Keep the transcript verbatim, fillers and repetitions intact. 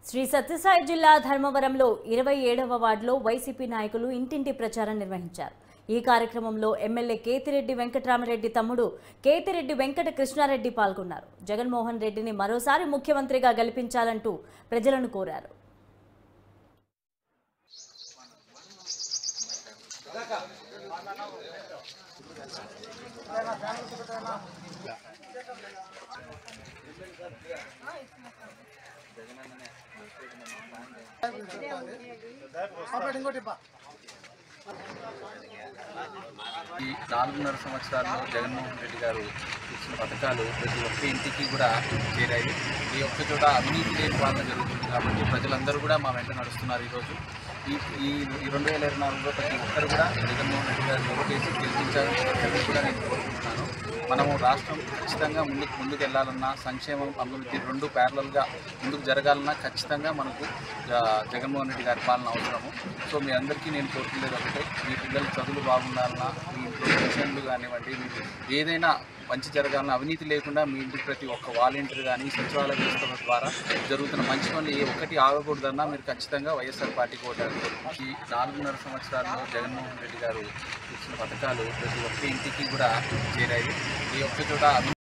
శ్రీ సత్యసాయి జిల్లా ధర్మవరంలో ఇరవై ఏడవ వార్డులో వైసీపీ నాయకులు ఇంటింటి ప్రచారం నిర్వహించారు. ఈ కార్యక్రమంలో ఎమ్మెల్యే కేతిరెడ్డి వెంకటరామరెడ్డి తమ్ముడు కేతిరెడ్డి వెంకట కృష్ణారెడ్డి పాల్గొన్నారు. జగన్మోహన్ రెడ్డిని మరోసారి ముఖ్యమంత్రిగా గెలిపించాలంటూ ప్రజలను కోరారు. ఈ నాలుగున్నర సంవత్సరాల్లో జగన్మోహన్ రెడ్డి గారు ఇచ్చిన పథకాలు ప్రతి ఒక్క ఇంటికి కూడా చేరాయి. ఈ ఒక్క చోట అవినీతి లేని పాలన జరుగుతుంది కాబట్టి ప్రజలందరూ కూడా మా వెంట నడుస్తున్నారు. ఈరోజు ఈ ఈ రెండు వేల ఇరవై నాలుగులో ప్రతి ఒక్కరు కూడా జగన్మోహన్ రెడ్డి గారు ఓటేసి గెలిపించాలని కూడా నేను కోరుకుంటున్నాను. మనము రాష్ట్రం ఖచ్చితంగా ముందుకు ముందుకు వెళ్ళాలన్నా, సంక్షేమం అభివృద్ధి రెండు ప్యారలల్గా ముందుకు జరగాలన్నా ఖచ్చితంగా మనకు జగన్మోహన్ రెడ్డి గారి పాలన అవసరము. సో మీ అందరికీ నేను కోరుకునేది ఒకటే, మీ పిల్లలు చదువులు బాగుండాలన్నా, మీ ఇంట్లో పెన్షన్లు కానివ్వండి, మీకు ఏదైనా మంచి జరగాలన్నా, అవినీతి లేకుండా మీ ఇంటికి ప్రతి ఒక్క వాలంటీర్ కానీ సచివాలయ వ్యవస్థ ద్వారా జరుగుతున్న మంచి పనులు ఏ ఒక్కటి ఆగకూడదన్నా మీరు ఖచ్చితంగా వైఎస్ఆర్ పార్టీకి ఓటారు. ఈ నాలుగున్నర సంవత్సరాల్లో జగన్మోహన్ రెడ్డి గారు ఇచ్చిన పథకాలు ప్రతి ఒక్క ఇంటికి కూడా చేరాయి. ఈ ఒక్క చోట